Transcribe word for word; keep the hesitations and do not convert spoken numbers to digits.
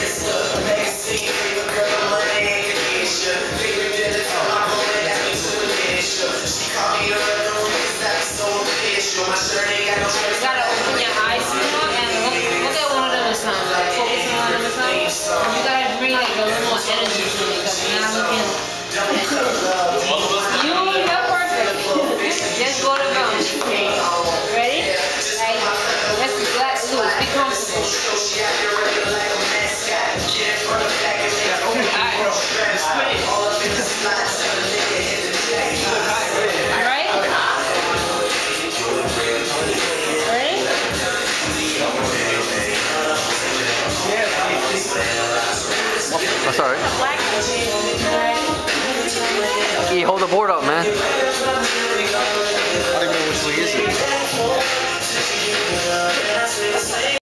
gotta open your eyes more and look, look at one of them sounds. Like focus on one of them sounds. You gotta bring like a little more energy to it because you're not looking. You, you're perfect. Just go to bounce. Ready? Like, let's let loose. Be comfortable. Alright? Ready? That's alright. You hold the board up, man. I don't even know which way is it.